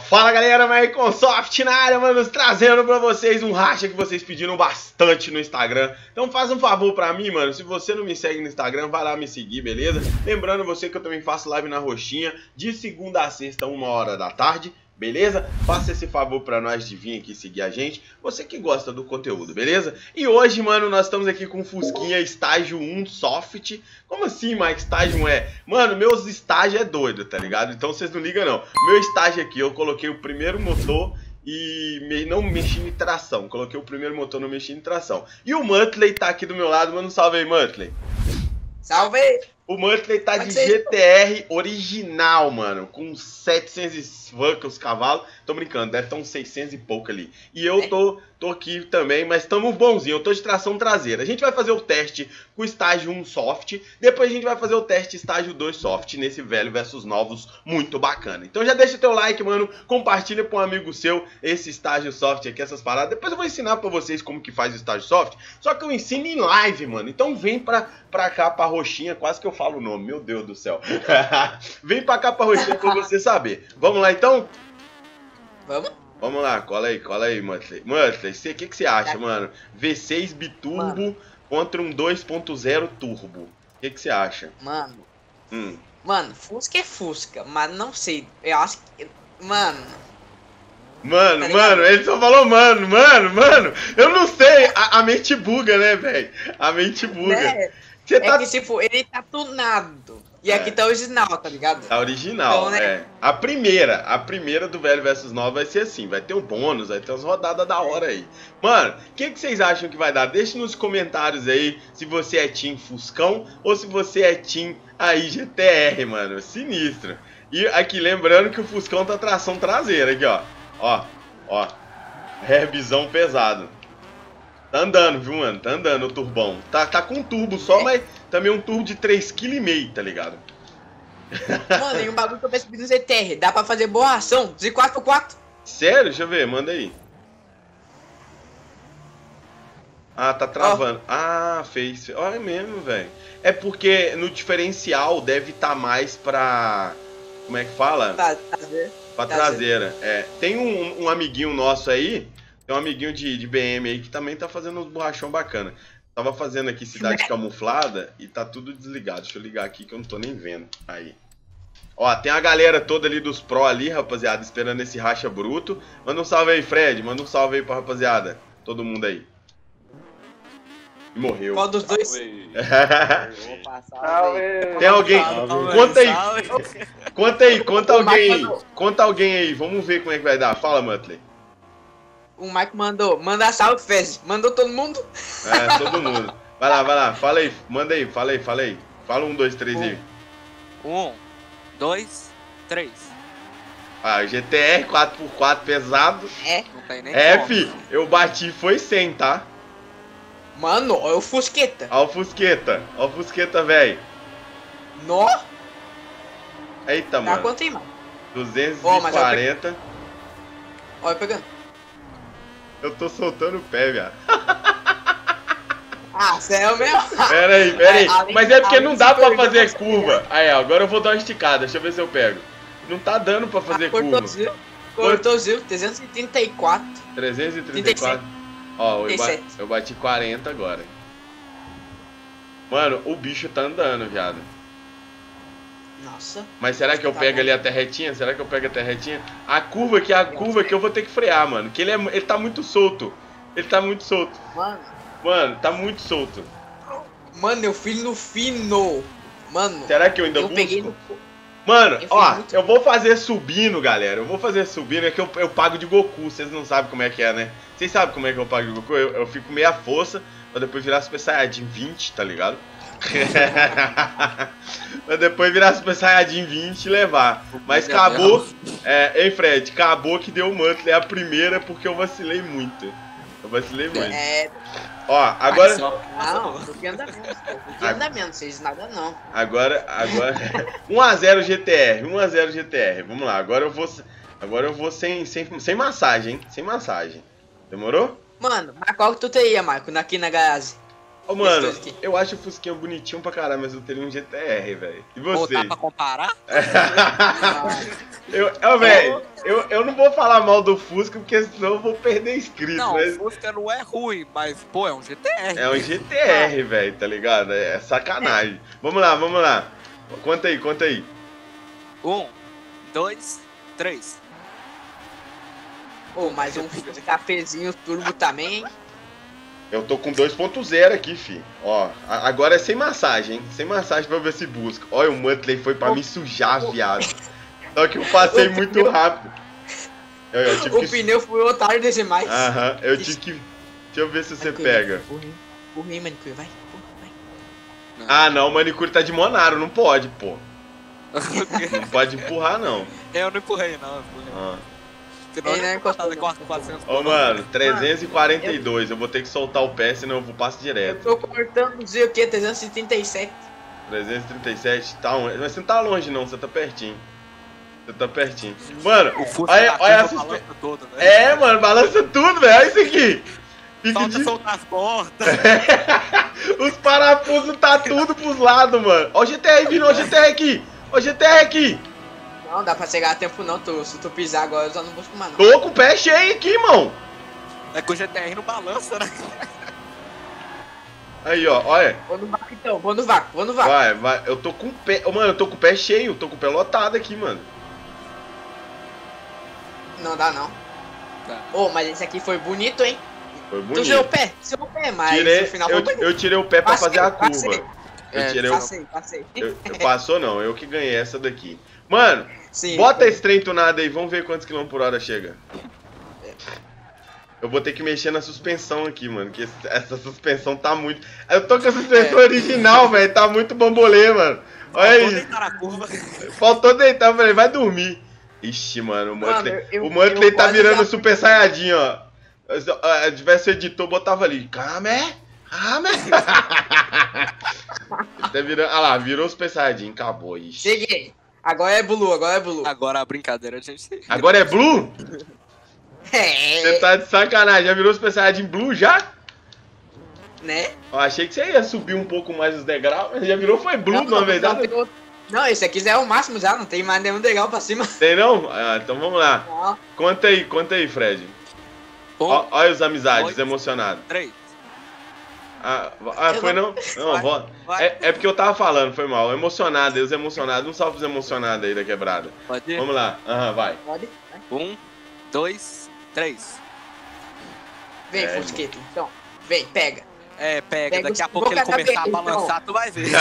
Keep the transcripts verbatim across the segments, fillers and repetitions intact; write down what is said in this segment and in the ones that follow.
Fala galera, Microsoft na área, mano, trazendo pra vocês um racha que vocês pediram bastante no Instagram. Então faz um favor pra mim, mano, se você não me segue no Instagram, vai lá me seguir, beleza? Lembrando você que eu também faço live na Roxinha, de segunda a sexta, uma hora da tarde. Beleza? Faça esse favor pra nós de vir aqui seguir a gente, você que gosta do conteúdo, beleza? E hoje, mano, nós estamos aqui com o Fusquinha Estágio um Soft. Como assim, Mike? Estágio um é? Mano, meus estágios é doido, tá ligado? Então vocês não ligam não. Meu estágio aqui, eu coloquei o primeiro motor e me... não mexi em tração. Coloquei o primeiro motor, não mexi em tração. E o Muttley tá aqui do meu lado, mano, salve aí, Muttley. Salve! O Muttley tá de G T R original, mano, com setecentos e cavalos. Tô brincando, deve estar uns seiscentos e pouco ali. E eu tô, tô aqui também, mas estamos bonzinho. Eu tô de tração traseira. A gente vai fazer o teste com o estágio um Soft. Depois a gente vai fazer o teste estágio dois Soft nesse velho versus novos, muito bacana. Então já deixa teu like, mano. Compartilha com um amigo seu esse estágio Soft aqui, essas paradas. Depois eu vou ensinar pra vocês como que faz o estágio Soft. Só que eu ensino em live, mano. Então vem pra, pra cá, pra Roxinha. Quase que eu falo o nome, meu Deus do céu. Vem pra cá, pra Roxinha, pra você saber. Vamos lá, então? Vamos? Vamos lá, cola aí, cola aí, Muttley. Muttley, o que, que você acha, tá, mano? V seis biturbo mano. Contra um dois ponto zero turbo. O que, que você acha? Mano. Hum. Mano, Fusca é Fusca, mas não sei. Eu acho que. Mano. Mano, tá mano, ele só falou mano, mano, mano. Eu não sei. A, a mente buga, né, velho? A mente buga. Né? Você é tá... que, tipo, ele tá tunado. E é. Aqui tá original, tá ligado? Tá original, então, né? É. A primeira, a primeira do velho versus novo vai ser assim. Vai ter um bônus, vai ter umas rodadas da hora aí. Mano, o que, que vocês acham que vai dar? Deixe nos comentários aí se você é Team Fuscão ou se você é Team aí G T R, mano. Sinistro. E aqui, lembrando que o Fuscão tá tração traseira aqui, ó. Ó, ó. Herbizão pesado. Tá andando, viu, mano? Tá andando o turbão. Tá, tá com turbo só, é. Mas também um turbo de três vírgula cinco quilos, tá ligado? Mano, e um bagulho que eu percebi no G T R, dá pra fazer borração de quatro por quatro. Sério? Deixa eu ver, manda aí. Ah, tá travando. Oh. Ah, fez. Olha mesmo, velho. É porque no diferencial deve estar tá mais pra... Como é que fala? Pra traseira. Pra traseira, é. Tem um, um amiguinho nosso aí... Tem um amiguinho de, de B M aí que também tá fazendo uns borrachão bacana. Tava fazendo aqui cidade camuflada e tá tudo desligado. Deixa eu ligar aqui que eu não tô nem vendo. Aí. Ó, tem a galera toda ali dos Pro ali, rapaziada, esperando esse racha bruto. Manda um salve aí, Fred. Manda um salve aí pra rapaziada. Todo mundo aí. E morreu. Qual dos dois? Vou passar. Tem alguém? Conta aí. Conta aí, conta alguém aí. Conta alguém aí. Vamos ver como é que vai dar. Fala, Muttley. O Mike mandou, manda salve, Fez. Mandou todo mundo? É, todo mundo. Vai lá, vai lá, fala aí, manda aí, fala aí, fala aí. Fala um, dois, três aí. Um, dois, três. Ah, G T R quatro por quatro pesado. É. Não tem nem É, como. fi, eu bati foi cem, tá? Mano, olha o Fusqueta. Olha o Fusqueta, olha o Fusqueta, velho. Nó. Eita, tá mano. Quanto aí, mano? duzentos e quarenta. Olha eu pegando. Eu tô soltando o pé, viado. Ah, sério mesmo? Pera aí, pera aí. É, mas é porque não dá pra fazer curva. Aí, ó, agora eu vou dar uma esticada. Deixa eu ver se eu pego. Não tá dando pra fazer ah, curva. Cortozil, trezentos e trinta e quatro. trezentos e trinta e quatro. Ó, eu, ba eu bati quarenta agora. Mano, o bicho tá andando, viado. Nossa. Mas será que eu tá pego bom. ali até retinha? Será que eu pego até retinha? A curva aqui, a eu curva que eu vou ter que frear, mano. Que ele, é, ele tá muito solto. Ele tá muito solto. Mano. Mano, tá muito solto. Mano, eu fiz no fino. Mano. Será que eu ainda eu busco? Peguei no... Mano, eu ó, muito... eu vou fazer subindo, galera. Eu vou fazer subindo, é que eu, eu pago de Goku. Vocês não sabem como é que é, né? Vocês sabem como é que eu pago de Goku? Eu, eu fico meia força pra depois virar Super Saiyajin vinte, tá ligado? Pra depois virar Super Saiyajin vinte e levar. Mas acabou, é, hein, Fred? Acabou que deu o Muttley a primeira porque eu vacilei muito. Eu vacilei muito. É. Ó, agora. Não, porque anda menos. Porque anda menos, vocês nada não. Agora, agora. um a zero G T R, um a zero G T R. Vamos lá, agora eu vou. Agora eu vou sem, sem, sem massagem, hein? Sem massagem. Demorou? Mano, mas qual que tu teria, Marco, aqui na garagem? Ô, oh, mano, eu acho o Fusquinha bonitinho pra caralho, mas eu teria um G T R, velho. E você? Dá pra comparar? Eu, eu velho, eu, eu não vou falar mal do Fusca, porque senão eu vou perder inscrito. Não, mas... o Fusca não é ruim, mas, pô, é um G T R. É um G T R, velho, tá ligado? É sacanagem. Vamos lá, vamos lá. Conta aí, conta aí. Um, dois, três. Ô, mais um cafezinho turbo também, hein? Eu tô com dois ponto zero aqui, fi. Ó, a- agora é sem massagem, hein? Sem massagem pra ver se busca. Olha, o Muttley foi pra me sujar, viado. Só que eu passei muito rápido. Eu, eu tive O que... pneu foi o otário desse mais. Aham, eu tive que... Deixa eu ver se você Manicure, pega. Empurra, empurra aí, manicure, vai. Empurra, vai. Não. Ah, não, o manicure tá de Monaro, não pode, pô. Não pode empurrar, não. Eu não empurrei, não. Eu empurrei. Ah. Senão Ele não eu encostou, ia cortar quatrocentos. Ô, mano, trezentos e quarenta e dois. Eu vou ter que soltar o pé, senão eu vou passo Eu direto. tô cortando, não sei o que, trezentos e trinta e sete. trezentos e trinta e sete, tá onde? Mas você não tá longe, não, você tá pertinho. Você tá pertinho. Mano, O Fusca olha, da olha a curva suspe... balança todo, né? É, mano, balança tudo, velho. Olha isso aqui. Fica Falta de... soltar as portas. Os parafusos tá tudo pros lados, mano. Ó o G T R vindo, ó o G T R aqui. Ó o G T R aqui. Não, dá pra chegar a tempo não, tu, se tu pisar agora eu já não vou fumar não. Tô com o pé cheio aqui, irmão. É que o G T R não balança, né? Aí, ó, olha. Vou no vácuo então, vou no vácuo, vou no vácuo. Vai, vai. Eu tô com o pé... Ô, mano, eu tô com o pé cheio. Tô com o pé lotado aqui, mano. Não dá não. Tá. Ô, mas esse aqui foi bonito, hein? Foi Tu bonito. tirou o pé, tirou o pé, mas Tirei, no final eu, foi bonito. eu tirei o pé pra Passei, fazer a passei. curva. Eu É, tirei o... Passei, passei. Eu, eu- passou não, eu que ganhei essa daqui. Mano, Sim. bota esse trem tunado aí, vamos ver quantos quilômetros por hora chega. Eu vou ter que mexer na suspensão aqui, mano, que esse- essa suspensão tá muito... Eu tô com a suspensão É. original, velho, tá muito bambolê, mano. Olha Faltou isso. deitar na curva. Faltou deitar, eu falei, vai dormir. Ixi, mano, o Mano, Muttley, eu- o Muttley eu tá quase virando já- Super Saiyajin, ó. Se tivesse editor, botava ali, Kame, Kame. Ele tá virando, ah lá, virou Super Saiyajin, acabou, ixi. Cheguei. Agora é Blue, agora é Blue. Agora a brincadeira, a gente... Agora é Blue? É, Você tá de sacanagem, já virou Super Saiyajin Blue já? né? Eu achei que você ia subir um pouco mais os degraus, mas já virou foi Blue, Não, na verdade. Não, não, esse aqui já é o máximo já, não tem mais nenhum degrau pra cima. Tem não? Ah, então vamos lá. Não. Conta aí, conta aí, Fred. Um, Ó, olha os amizades, dois. emocionados. três. Ah, ah, Eu foi não- não? Não, Vai, vó. vai. É, é porque eu tava falando, foi mal. Emocionado, os emocionados. Um salve os emocionados aí da quebrada. Pode ir? Vamos lá. Aham, vai. Pode? Vai. Um, dois, três. Vem, É, Fusqueto, então. Vem, pega. É, pega, Pega daqui a os pouco ele boca da começar a vez, então. balançar, tu vai ver.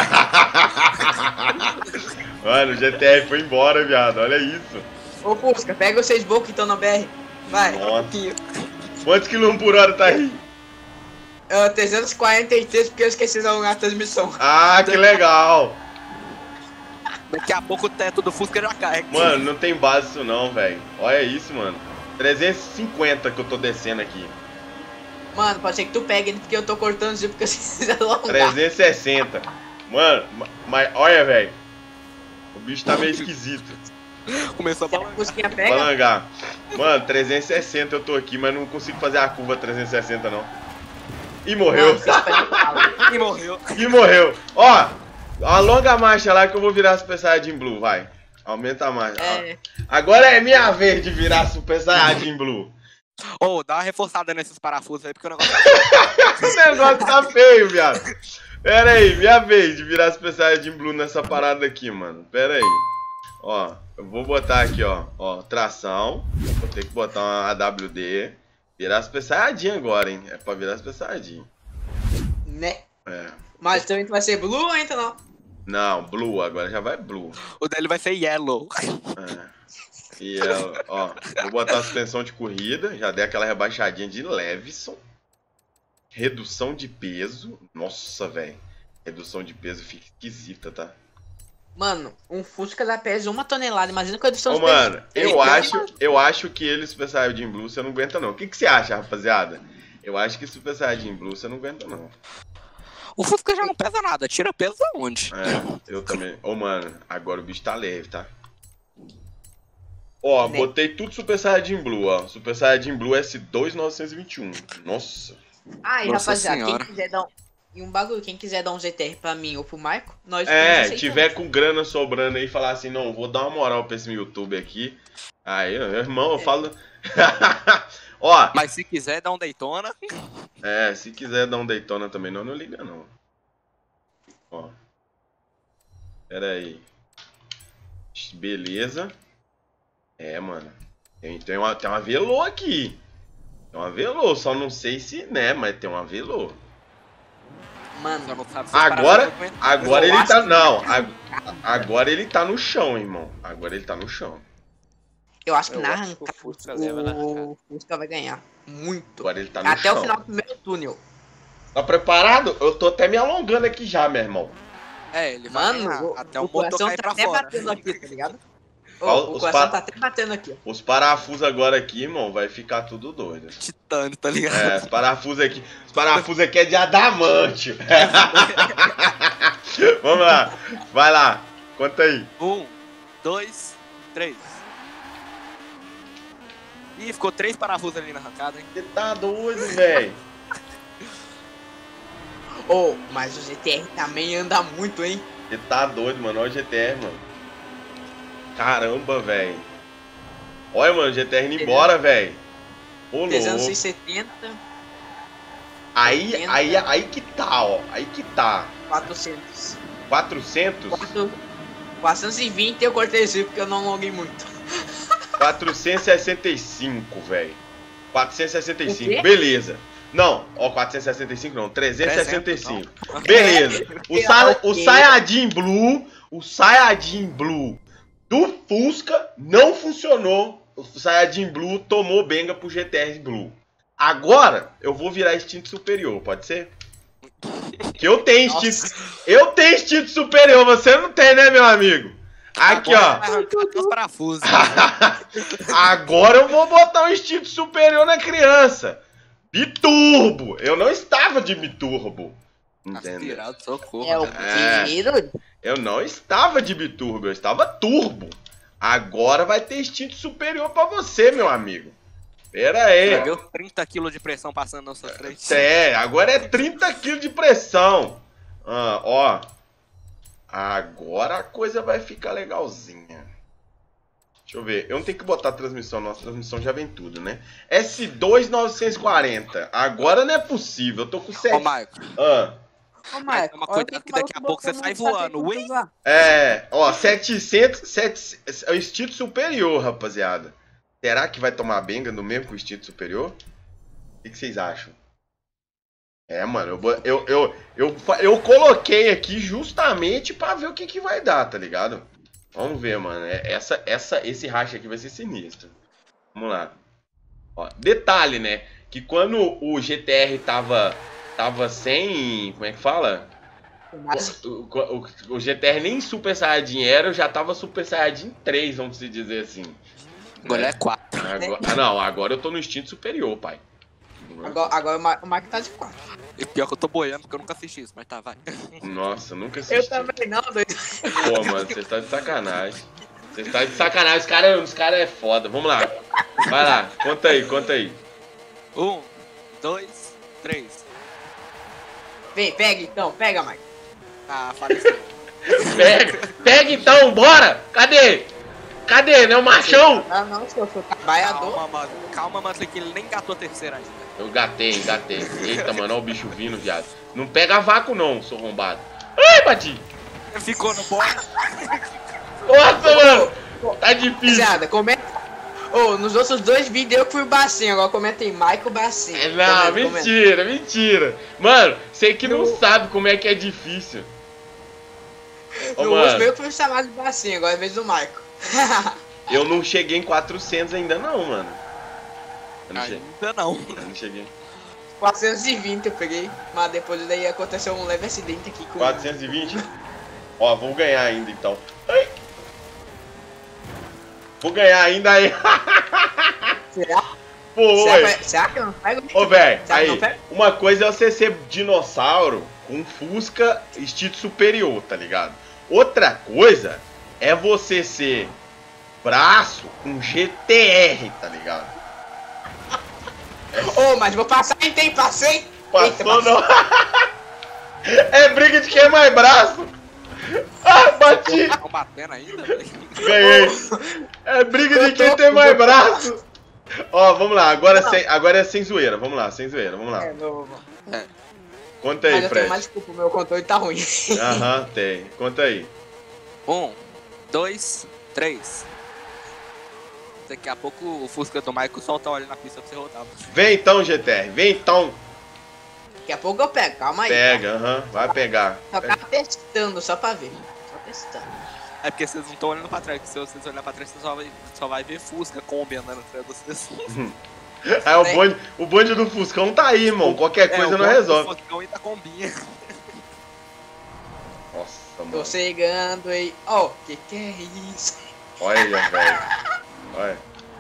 Mano, o G T R foi embora, viado. Olha isso. Ô, Fusca, pega os seis bocos que estão na B R. Vai. Nossa. Quantos quilômetros por hora tá aí? Uh, trezentos e quarenta e três porque eu esqueci de alugar a transmissão. Ah, que legal. Daqui a pouco o teto do Fusca já cai. Mano, não tem base isso não, velho. Olha isso, mano. trezentos e cinquenta que eu tô descendo aqui. Mano, pode ser que tu pegue ele porque eu tô cortando o zip porque eu esqueci de alongar. trezentos e sessenta. Mano, ma- mas olha, velho. O bicho tá meio esquisito. Começou a Se a balançar. Fusquinha pega, Balangar. Mano, trezentos e sessenta eu tô aqui, mas não consigo fazer a curva trezentos e sessenta não. E morreu. mano, vocês pedem fala. E morreu. E morreu. Ó, alonga a marcha lá que eu vou virar Super Saiyajin Blue, vai. Aumenta a marcha. É, Agora é minha vez de virar Super Saiyajin Blue. Ô, dá uma reforçada nesses parafusos aí, porque o negócio... Esse negócio tá feio, viado. Pera aí, minha vez de virar Super Saiyajin Blue nessa parada aqui, mano. Pera aí. Ó, eu vou botar aqui, ó. Ó, tração. Vou ter que botar uma A W D. Virar Super Saiyajin agora, hein. É pra virar Super Saiyajin. né? É. Mas também tu vai ser Blue ou ainda não? Não, Blue, agora já vai Blue. O dele vai ser Yellow. É. E ela, ó, vou botar a suspensão de corrida, já dei aquela rebaixadinha de Levison. Redução de peso. Nossa, velho. Redução de peso fica esquisita, tá? Mano, um Fusca já pesa uma tonelada, imagina com a edição Ô, de peso. mano, eu Ele- acho, eu acho que ele Super Saiyajin Blue você não aguenta não. O que, que você acha, rapaziada? Eu acho que Super Saiyajin Blue você não aguenta não. O Fusca já não pesa nada, tira peso aonde? É, eu também. Ô, mano, agora o bicho tá leve, tá? Ó, Né? botei tudo Super Saiyajin Blue, ó. Super Saiyajin Blue S dois mil novecentos e vinte e um. Nossa. Aí, Nossa rapaziada, senhora. quem quiser dar um... E um bagulho, quem quiser dar um Z T R pra mim ou pro Maico, nós É, estamos tiver aceitando. com grana sobrando aí, falar assim, não, vou dar uma moral pra esse YouTube aqui. Aí, meu irmão, eu falo... Ó, Mas se quiser dar um Daytona, é, se quiser dar um Daytona também, não, não liga não. Ó. Pera aí. Beleza. É, mano. Tem, tem, uma, tem uma velô aqui. Tem uma velô, só não sei se, né, mas tem uma velô. Mano, já não sabe se Agora, parar pra- agora Eu ele acho tá, que- não, ag- agora ele tá no chão, irmão. Agora ele tá no chão. eu acho que Eu na acho que o arrancada Fusca leva na o Fusca vai ganhar. Muito. Agora ele tá no Até chão. o final do primeiro túnel. Tá preparado? Eu tô até me alongando aqui já, meu irmão. É, ele vai Mano, ganhar, o, até o o motor coração cair tá pra até fora. batendo aqui, tá ligado? Ô, Ó, o os coração pa- tá até batendo aqui, ó. Os parafusos agora aqui, irmão, vai ficar tudo doido. Titânio, tá ligado? É, os parafusos aqui. Os parafusos aqui é de adamante. Vamos lá. Vai lá. Conta aí. Um, dois, três. Ih, ficou três parafusos ali na arrancada, hein? Você tá doido, velho. Ô, mas o Z T R também anda muito, hein? Você tá doido, mano. Olha o G T R, mano. Caramba, velho. Olha, mano, o G T R indo embora, velho. Ô, trezentos e louco. setenta, Aí, oitenta. aí, aí que tá, ó. Aí que tá. quatrocentos. quatrocentos? quatro- quatrocentos e vinte eu cortei esse porque eu não loguei muito. quatrocentos e sessenta e cinco, velho. quatrocentos e sessenta e O cinco, quê? beleza. Não, ó, quatrocentos e sessenta e cinco não, trezentos e sessenta e cinco. trezentos, Beleza. O, É, Sa o ok. Saiyajin Blue, o Saiyajin Blue do Fusca não funcionou. O Saiyajin Blue tomou benga pro G T R Blue. Agora eu vou virar instinto superior, pode ser? Que eu tenho instinto. Nossa. Eu tenho instinto superior, você não tem, né, meu amigo? Aqui, ó. Agora vai arrancar até os parafusos. Agora eu vou botar o instinto superior na criança. Biturbo. Eu não estava de biturbo. Entendeu? Aspirado, socorro. É o É. primeiro. Eu não estava de biturbo, eu estava turbo. Agora vai ter instinto superior pra você, meu amigo. Pera aí. Já viu trinta quilos de pressão passando na sua frente? É, agora é trinta quilos de pressão. Ah, ó. Agora a coisa vai ficar legalzinha. Deixa eu ver. Eu não tenho que botar a transmissão. Nossa transmissão já vem tudo, né? S dois novecentos e quarenta. Agora não é possível. Eu tô com Ô, sete. Maico, Ah, Ô, Marco, toma olha cuidado que que daqui a maluco pouco você botou sai no chat aí voando. pra Ui. usar. é. Ó, setecentos. setecentos é o instinto superior, rapaziada. Será que vai tomar benga no mesmo com o instinto superior? O que, que vocês acham? É, mano, eu, bo- eu, eu, eu, fa- eu coloquei aqui justamente pra ver o que, que vai dar, tá ligado? Vamos ver, mano. É- Essa, essa, esse racha aqui vai ser sinistro. Vamos lá. Ó, detalhe, né? Que quando o G T R tava, tava sem... Como é que fala? Mas, O, o, o G T R nem Super Saiyajin era, eu já tava Super Saiyajin três, vamos se dizer assim. agora é quatro. Agora, ah, não, agora eu tô no instinto superior, pai. agora, agora o Mar- o Marco tá de quatro. E pior que eu tô boiando porque eu nunca assisti isso, mas tá, vai. Nossa, nunca assisti. Eu também não, doido. Pô, mano, você tá de sacanagem. Você tá de sacanagem, os caras os cara é foda. Vamos lá. Vai lá, conta aí, conta aí. Um, dois, três. Vem, pega então, pega, Marco. Ah, faleceu. Pega, pega então, bora! Cadê? Cadê, né, o machão? Ah, não, se eu sou trabalhador. Calma, mano. Calma, mano, que ele nem gatou a terceira ainda. Eu gatei, gatei. Eita, mano, olha o bicho vindo, viado. Não pega vácuo não, sou arrombado. Ai, bati! Ficou no bora. Nossa, mano! Tá difícil. Rapaziada, comenta. Ô, nos outros dois vídeos eu fui o Bacinho, agora comenta em Michael Bacinho. É, não, Comenta, comenta. mentira, mentira. Mano, você que não No- sabe como é que é difícil. Ô, No mano, último eu fui chamado de Bacinho, agora é a vez do Michael. eu não cheguei em quatrocentos ainda não, mano. Eu não, cheguei, Ainda não. eu não cheguei. quatrocentos e vinte eu peguei, mas depois daí aconteceu um leve acidente aqui com quatrocentos e vinte? Ó, vou ganhar ainda então. Ai. Vou ganhar ainda aí. Será? Pô, Será, oi. que- será que eu não pego? Ô, velho, Será que aí, não pega? uma coisa é você ser dinossauro com Fusca instinto superior, tá ligado? Outra coisa é você ser braço com G T R, tá ligado? Ô, mas vou passar em tem, passei. Eita, Passou passei. não. É briga de quem é mais braço. Ah, bati. Estão batendo ainda, velho? Ganhei. É briga de quem tem mais braço. Ó, vamos lá. Agora, sem, agora é sem zoeira. Vamos lá, sem zoeira. Vamos lá. É, não, não. É. Conta aí, Mas eu Fred. tenho mais desculpa, o meu controle tá ruim. Aham, tem. Conta aí. Um, dois, três. Daqui a pouco o Fusca do Michael solta óleo na pista pra você rodar. Vem então, G T R. Vem então. Daqui a pouco eu pego, calma aí. Pega, aham. Vai pegar. Só tá testando, só pra ver. Só testando. É porque vocês não estão olhando pra trás, porque se vocês olharem pra trás, você só vai, só vai ver Fusca, Kombi andando atrás de vocês. É, o bonde, o bonde do Fuscão tá aí, irmão. Qualquer coisa é, não resolve. O Fuscão e da Kombinha. Nossa, mano. Tô chegando aí. Ó, oh, que que é isso? Olha, velho. Olha.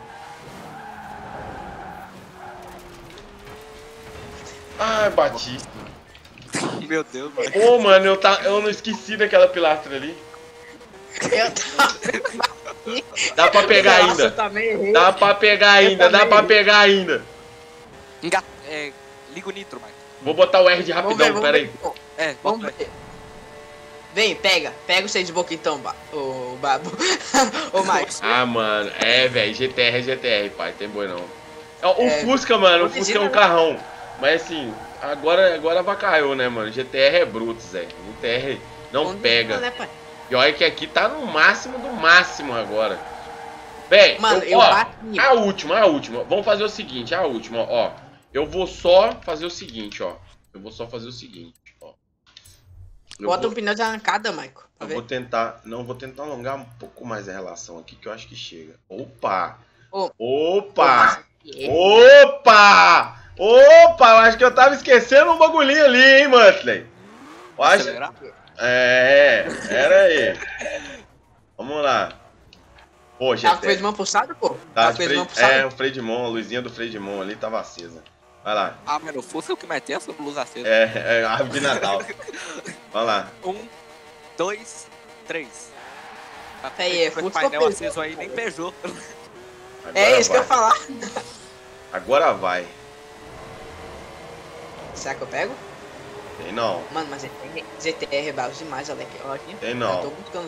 Ai, bati. Meu Deus, mano. Ô, mano, eu, tá, eu não esqueci daquela pilastra ali. Eu tava... Dá pra pegar Nossa, eu ainda. também errei. Dá pra pegar ainda, dá pra pegar ainda. Enga... É, liga o nitro, Michael. Vou botar o R de Vamos ver, rapidão, vamos pera aí. ver. É, Vamos vamos ver. Vem, pega. Pega o seis de boca então, ba... o Babo. Ô, Marcos. Ah, mano, é, velho, G T R é G T R, pai, tem boi não. O É, Fusca, mano, o Fusca Fusca é um né? carrão. Mas assim, agora, agora avacaiou, né, mano? G T R é bruto, Zé. G T R não Onde pega. tá, né, pai? E olha que aqui tá no máximo do máximo agora. Véi, Mano, eu, eu ó, bati. a última, a última. Vamos fazer o seguinte, a última, ó. Eu vou só fazer o seguinte, ó. Eu vou só fazer o seguinte, ó. Eu Bota vou, um pneu de arrancada, Michael. Pra eu ver. vou tentar, não, vou tentar alongar um pouco mais a relação aqui, que eu acho que chega. Opa! Ô, Opa! Ô, Opa! Opa! Eu acho que eu tava esquecendo um bagulhinho ali, hein, Muttley? Eu acho... acelerar? É, era aí. Vamos lá. Pô, G T R. Tava com o freio de mão pulsado, pô? Tá, Tava com o freio de mão freio- pulsado? é, o freio de mão, a luzinha do freio de mão ali tava acesa. Vai lá. Ah, mano, o Fusca é o que mete essa luz acesa. É, é árvore de Natal. Vai lá. Um, dois, três. Aí, é Foi Fusca painel ou aceso aí, nem Peugeot. Agora É isso que vai. eu ia falar. Agora vai. Será que eu pego? Tem não. Mano, mas G T R é bravo demais, olha aqui. Olha aqui. Tem não. Eu tô buscando.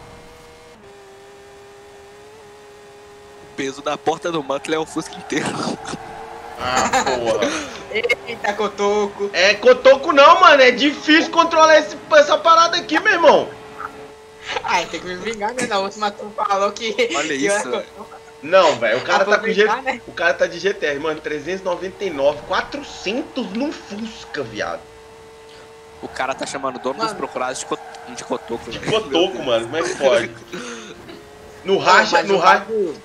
O peso da porta do Muttley é o Fusca inteiro. Ah, porra. Eita, cotoco. É cotoco não, mano. É difícil controlar esse, essa parada aqui, meu irmão. Ai, tem que me vingar, né? Na última tu falou que... Olha que eu era isso, cotoco. Não, velho. O cara tá com G... Aproveitar, né? O cara tá de G T R, mano. trezentos e noventa e nove. quatrocentos num Fusca, viado. O cara tá chamando o dono Mano. dos procurados de, co... de cotoco. De velho. cotoco, mano. Como é que pode? No Ô, racha, mas no o racha. bagulho-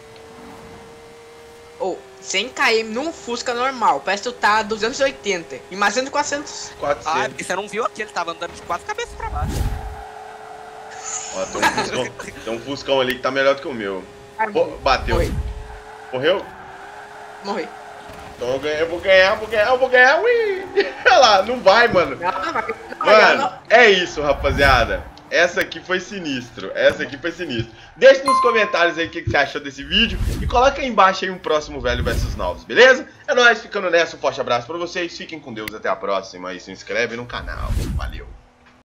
Ô, cem quilômetros num Fusca normal, parece que tu tá a duzentos e oitenta. Imagina quatrocentos. Ah, é quatrocentos. porque você não viu aqui, ele tava andando de quatro cabeças pra baixo. Ó, tem um, fuscão, tem um Fuscão ali que tá melhor do que o meu. Ai, Pô, bateu. Morri, Morreu? morri. Então eu, ganhei, eu vou ganhar, eu vou ganhar, eu vou ganhar. Ui! Olha lá, não vai, mano. Não, não, vai. Não, Mano, não. é isso, rapaziada. Essa aqui foi sinistro. Essa aqui foi sinistro. Deixe nos comentários aí o que, que você achou desse vídeo. E coloca aí embaixo aí um próximo Velho versus Novos, beleza? É nóis, ficando nessa. Um forte abraço pra vocês. Fiquem com Deus. Até a próxima. E se inscreve no canal. Valeu.